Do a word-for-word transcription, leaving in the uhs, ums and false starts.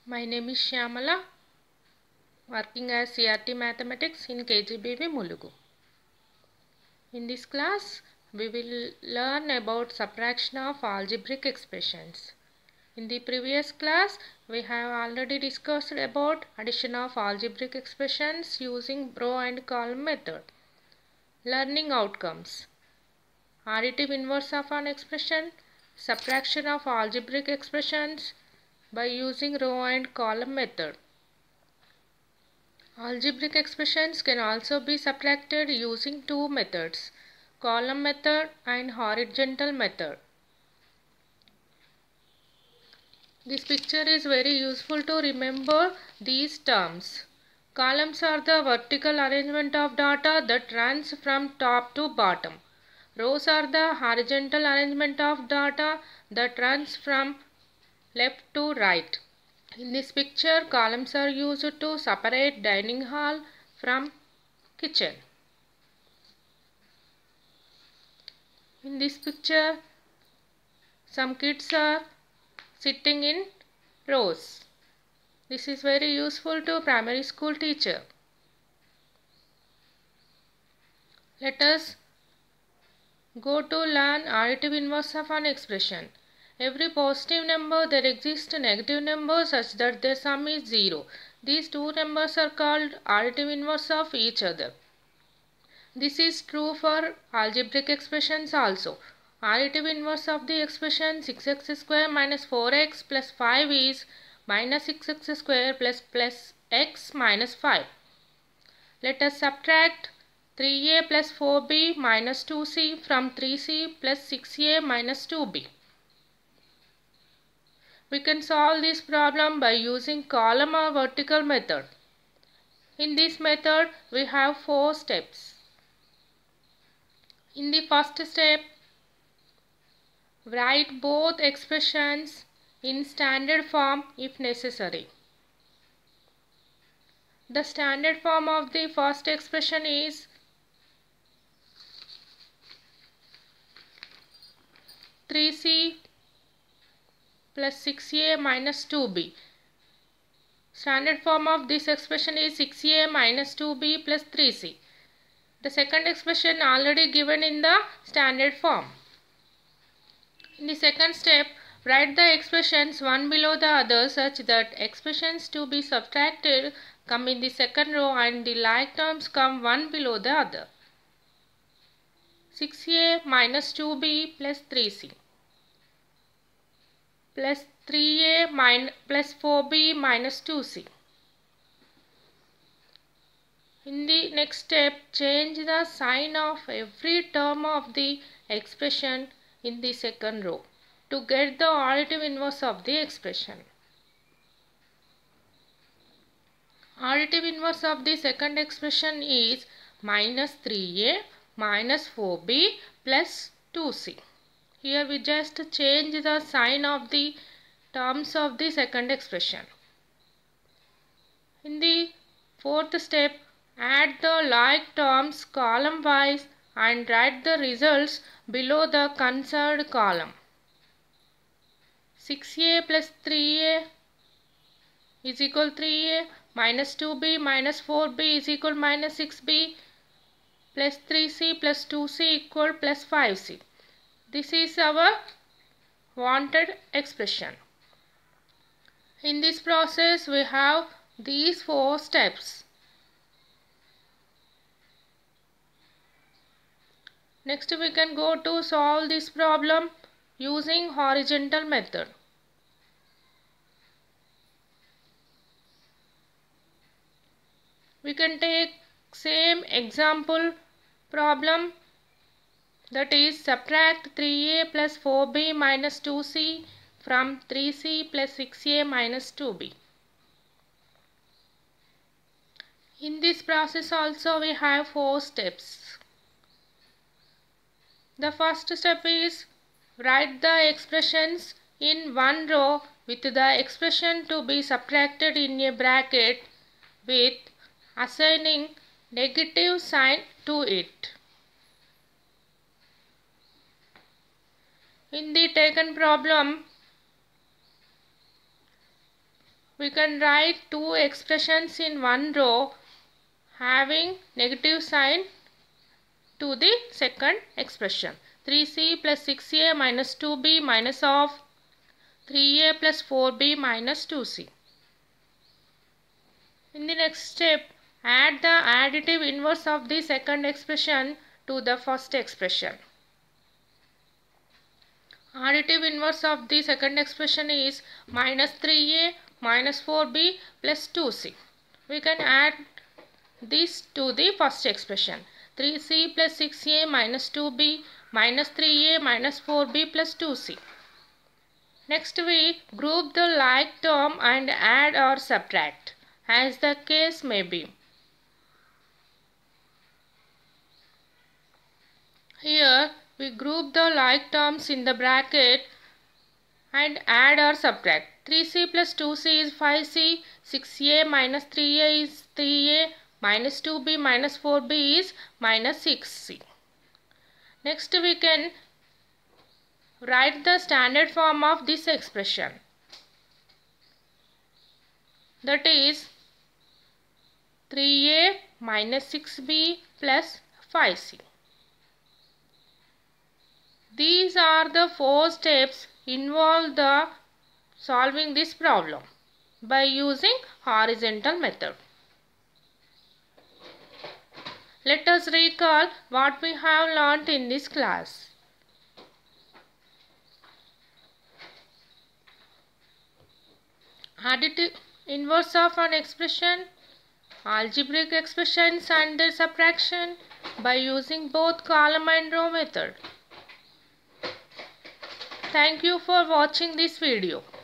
My name is Shyamala, working as C R T Mathematics in K G B V Mulugu. In this class, we will learn about subtraction of algebraic expressions. In the previous class, we have already discussed about addition of algebraic expressions using row and column method. Learning outcomes: additive inverse of an expression, subtraction of algebraic expressions by using row and column method. Algebraic expressions can also be subtracted using two methods, column method and horizontal method. This picture is very useful to remember these terms. Columns are the vertical arrangement of data that runs from top to bottom. Rows are the horizontal arrangement of data that runs from left to right. In this picture, columns are used to separate dining hall from kitchen. In this picture, some kids are sitting in rows. This is very useful to primary school teacher. Let us go to learn additive inverse of an expression. Every positive number there exists a negative number such that their sum is zero. These two numbers are called additive inverse of each other. This is true for algebraic expressions also. Additive inverse of the expression six x square minus four x plus five is minus six x square plus plus x minus five. Let us subtract three a plus four b minus two c from three c plus six a minus two b. We can solve this problem by using column or vertical method. In this method, we have four steps. In the first step, write both expressions in standard form if necessary. The standard form of the first expression is three c plus six a minus two b. Standard form of this expression is six a minus two b plus three c. The second expression already given in the standard form. In the second step, write the expressions one below the other such that expressions to be subtracted come in the second row and the like terms come one below the other. six a minus two b plus three c plus three a min plus four b minus two c. In the next step, change the sign of every term of the expression in the second row to get the additive inverse of the expression. Additive inverse of the second expression is minus three a minus four b plus two c. Here we just change the sign of the terms of the second expression. In the fourth step, add the like terms column wise and write the results below the concerned column. six a plus three a is equal three a, minus two b minus four b is equal minus six b, plus three c plus two c equal plus five c. This is our wanted expression. In this process, we have these four steps. Next, we can go to solve this problem using horizontal method. We can take same example problem, that is subtract three a plus four b minus two c from three c plus six a minus two b. In this process also we have four steps. The first step is write the expressions in one row with the expression to be subtracted in a bracket with assigning negative sign to it. In the taken problem, we can write two expressions in one row having negative sign to the second expression. three c plus six a minus two b minus of three a plus four b minus two c. In the next step, add the additive inverse of the second expression to the first expression. Additive inverse of the second expression is minus three a minus four b plus two c. We can add this to the first expression. three c plus six a minus two b minus three a minus four b plus two c. Next we group the like term and add or subtract as the case may be. Here we group the like terms in the bracket and add or subtract. three c plus two c is five c, six a minus three a is three a, minus two b minus four b is minus six c. Next we can write the standard form of this expression. That is three a minus six b plus five c. These are the four steps involved in solving this problem by using horizontal method. Let us recall what we have learnt in this class. Additive inverse of an expression, algebraic expressions and their subtraction by using both column and row method. Thank you for watching this video.